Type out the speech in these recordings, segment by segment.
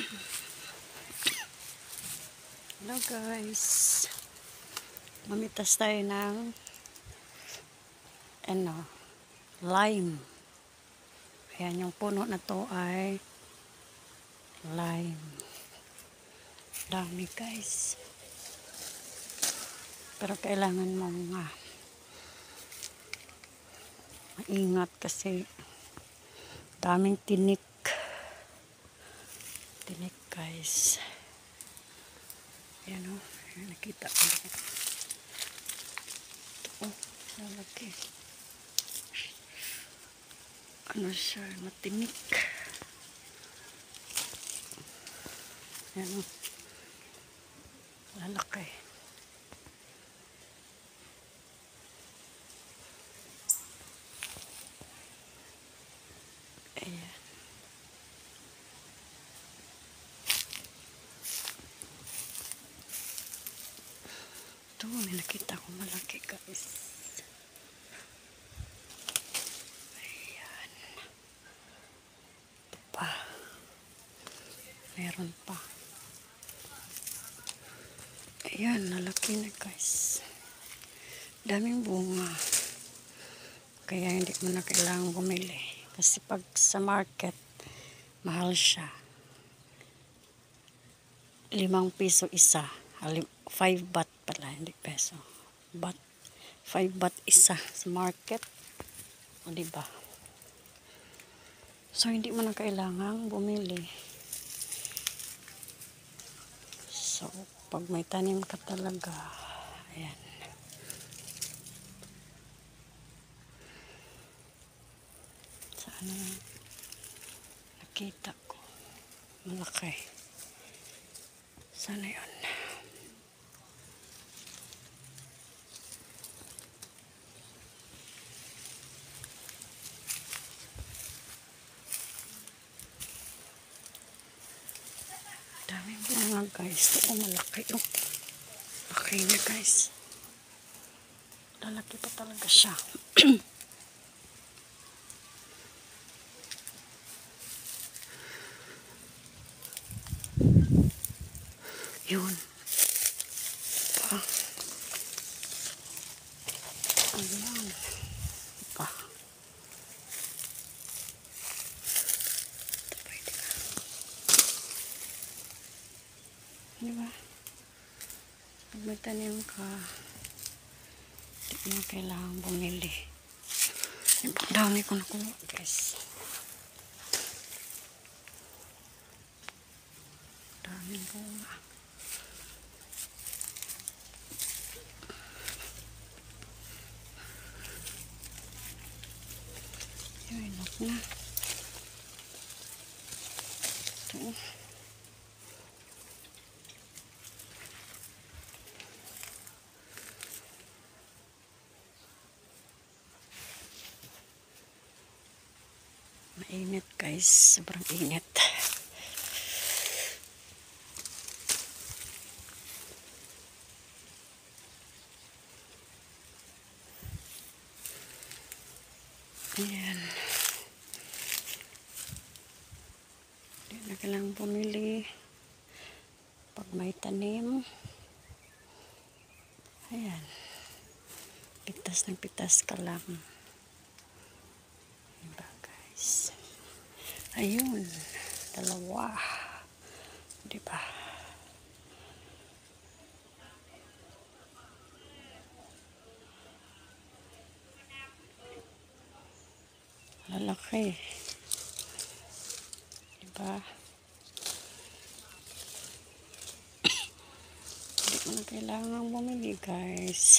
Hello guys, mamitas tayo ng lime. Ayan, yung puno na to ay lime. Dami guys, pero kailangan mo maingat kasi daming tinik guys. Ayan o, nakita ko ito. Lalaki. Ano siya, matinik. Ayan o, lalaki. Ayan. Ito, may nakita ko malaki guys. Ayan. Ito pa. Meron pa. Ayan, nalaki na guys. Daming bunga. Kaya hindi mo na kailangang bumili. Kasi pag sa market, mahal siya. 5 piso isa. 5 baht pala, hindi peso. 5 baht isa sa market. O diba? So, hindi mo na kailangang bumili. So, pag may tanim ka talaga, ayan. Sana nakita ko. Malaki. Sana yun. Daming bunga guys. Ito malaki yung laki na guys. Lalaki pa talaga siya. Yun. Pa. Ayan. Pa. Ito pwede ka. Diba? Pag may tanim ka, hindi mo kailangan bumili. Ang dami ko nakuha guys. Daming bunga. Yun, enough na. Ito. Mainit guys, sobrang init. Ayan. Hindi na kailangang bumili. Pag may tanim. Ayan. Pitas ng pitas ka lang. Diba guys? Ayun. Dalawa. Diba? Lalaki. Diba? Hindi mo na kailangan bumili guys.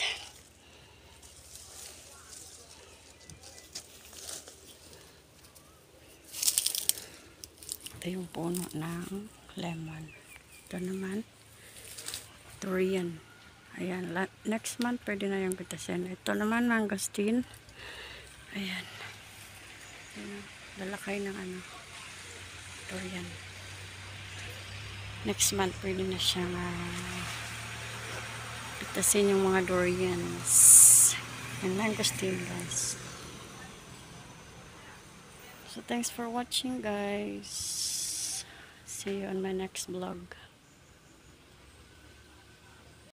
Ito yung puno ng lemon. Ito naman durian. Ayan. Next month pwede na yung pitasin. Ito naman mangosteen. Ayan. Lalakay ng durian. Next month pwede na siyang pitasin yung mga durians. And mangosteen guys. So thanks for watching guys. See you on my next vlog.